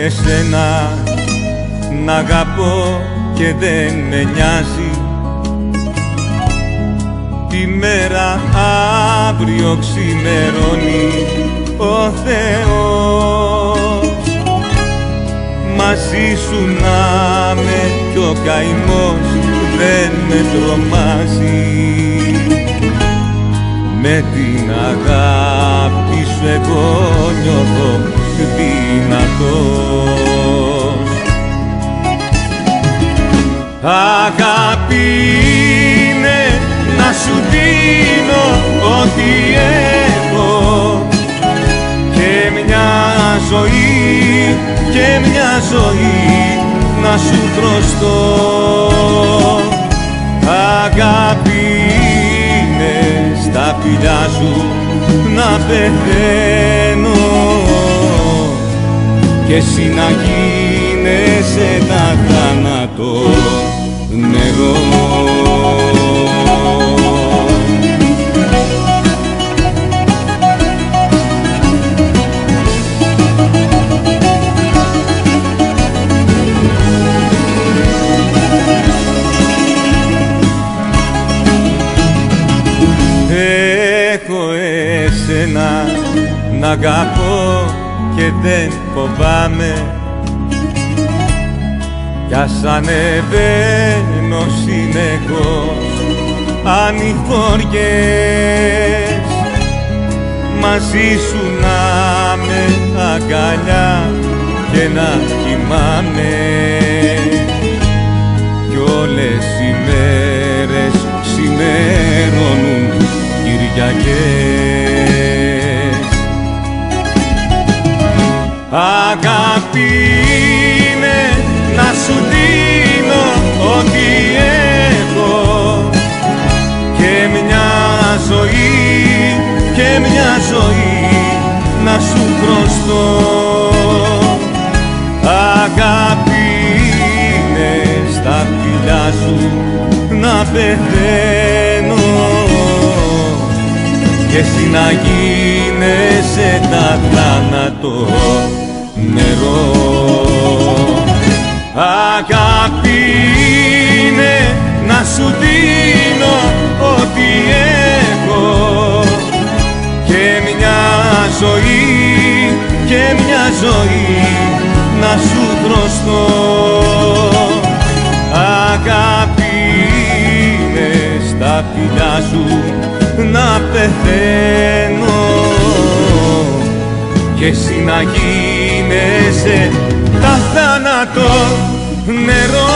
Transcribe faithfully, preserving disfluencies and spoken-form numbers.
εσένα να αγαπώ και δεν με νοιάζει. Τη μέρα αύριο ξημερώνει ο Θεός. Μαζί σου να με κι ο καημός δεν με τρομάζει. Με την αγάπη σου εγώ νιώθω δυνατός. Αγάπη είναι να σου δίνω ό,τι έχω και μια ζωή, και μια ζωή να σου χρωστώ. Αγάπη είναι στα φιλιά σου να πεθαίνω και εσύ να γίνεσαι τα θάνατο νερό. Έχω εσένα να αγαπώ και δεν φοβάμαι κι ας ανεβαίνω συνεχώς ανηφοριές. Μαζί σου να με αγκαλιά και να κοιμάμαι κι όλες οι μέρες ξημερώνουν Κυριακές. Αγάπη είναι να σου δίνω ό,τι έχω και μια ζωή, και μια ζωή να σου χρωστώ. Αγάπη είναι στα φιλιά σου να πεθαίνω και εσύ να γίνεσαι τα θάνατο νερό. Αγάπη είναι να σου δίνω ό,τι έχω και μια ζωή, και μια ζωή να σου χρωστώ. Αγάπη είναι στα φιλιά σου να πεθαίνω και εσύ να γίνεσαι τα θάνατο νερό.